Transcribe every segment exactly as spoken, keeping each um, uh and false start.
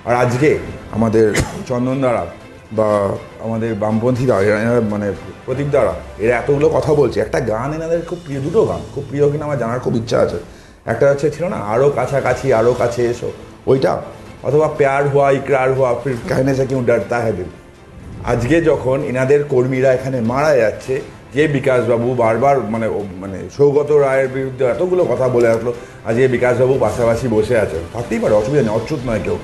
আর আজকে আমাদের চন্দন দ্বারা বা আমাদের বামপন্থীরা এরা মানে প্রদীপ দ্বারা এরা এতগুলো কথা বলছে, একটা গান এনাদের খুব প্রিয়, দুটো গান খুব প্রিয় কিনা আমার জানার খুব ইচ্ছা আছে। একটা হচ্ছে ছিল না আরও কাছাকাছি আরও কাছে এসো, ওইটা, অথবা প্যার হওয়া ইকরার হওয়া ফির कहने से क्यों डरता है दिल। আজকে যখন এনাদের কর্মীরা এখানে মারা যাচ্ছে, যে বিকাশবাবু বারবার মানে মানে সৌগত রায়ের বিরুদ্ধে এতগুলো কথা বলে আসলো, আজকে বিকাশবাবু পাশাপাশি বসে আছেন, থাকতেই পারে, অসুবিধা নেই, অচ্যুত নয় কেউ।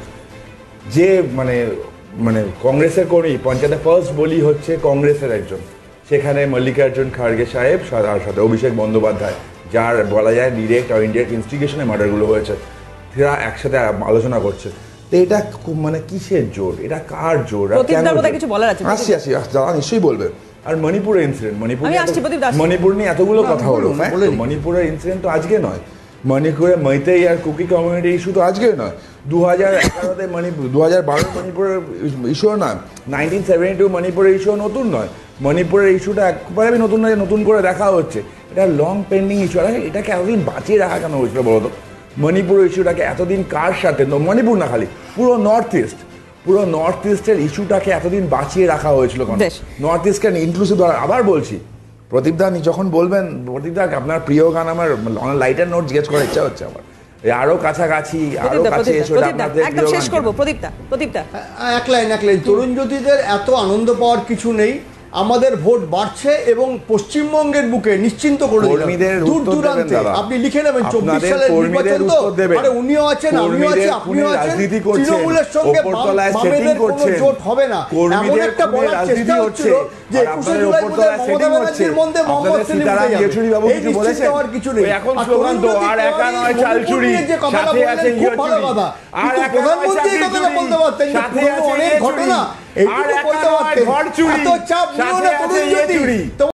যে মানে মানে কংগ্রেসের কর্মী, পঞ্চায়েতে ফার্স্ট বলি হচ্ছে কংগ্রেসের একজন, সেখানে মল্লিকার্জুন খাড়গে সাহেব আর সাথে অভিষেক বন্দ্যোপাধ্যায়, যার বলা যায় ডিরেক্ট আর ইনডিরেক্ট ইনস্টিগেশনে মার্ডারগুলো হয়েছে, এরা একসাথে আলোচনা করছে। তো এটা মানে কিসের জোর, এটা কার জোর? কিছু বলার আছে? আসছি আসছি যারা নিশ্চয়ই বলবে। আর মণিপুরের ইনসিডেন্ট, মণিপুর মণিপুর নিয়ে এতগুলো কথা হলো, মণিপুরের ইনসিডেন্ট তো আজকে নয়, মণিপুরে মৈতেই আর কুকি কমিউনিটি ইস্যু তো আজকে নয়, দু হাজার এগারোতে মণিপুর, দু হাজার বারো মণিপুরের ইস্যুও নয়, নাইনটিন সেভেন্টি টু মণিপুরের ইস্যুও নতুন নয়, মণিপুরের ইস্যুটা একবারে নতুন নয়, নতুন করে দেখা হচ্ছে, এটা লং পেন্ডিং ইস্যু। আর এটাকে এতদিন বাঁচিয়ে রাখা কেন হয়েছিল বলতো? মণিপুরের ইস্যুটাকে এতদিন কার সাথে, মণিপুর না খালি পুরো নর্থ ইস্ট, পুরো নর্থ ইস্টের ইস্যুটাকে এতদিন বাঁচিয়ে রাখা হয়েছিল কেন? নর্থ ইস্টকে ইনক্লুসিভ। আবার বলছি, প্রদীপ দা যখন বলবেন, প্রদীপ দা আপনার প্রিয় গান আমার লাইটার নোট জিজ্ঞেস করার ইচ্ছা হচ্ছে আমার, আরো কাছাকাছি আরো কাছে এসো, একদম শেষ করব। প্রদীপদা প্রদীপদা এক লাইন এক লাইন তরুণজ্যোতিদের এত আনন্দ পাওয়ার কিছু নেই, আমাদের ভোট বাড়ছে এবং পশ্চিমবঙ্গের বুকে নিশ্চিন্ত করে দূর দূরান্তে আপনি লিখে নেবেন চব্বিশ সালের নির্বাচন তো, আরে উনিও আছেন আমিও আছি আপনিও আছেন, তৃণমূলের সঙ্গে বামেদের কোনো জোট হবে না, এমন একটা বলার চেষ্টা হচ্ছিল যে একুশে জুলাই মমতা ব্যানার্জির মধ্যে মোহাম্মদ সেলিম এই নিশ্চিত হওয়ার কিছু নেই। এখন স্লোগান তো আর একা নয় চালচুরি, সাথে আছে খুব ভালো কথা, কিন্তু প্রধানমন্ত্রী এই কথাটা বলতে পারতেন যে অনেক ঘটনা এইটুকু বলতে পারতেন, এত চাপ নিও না তরুণজ্যোতি।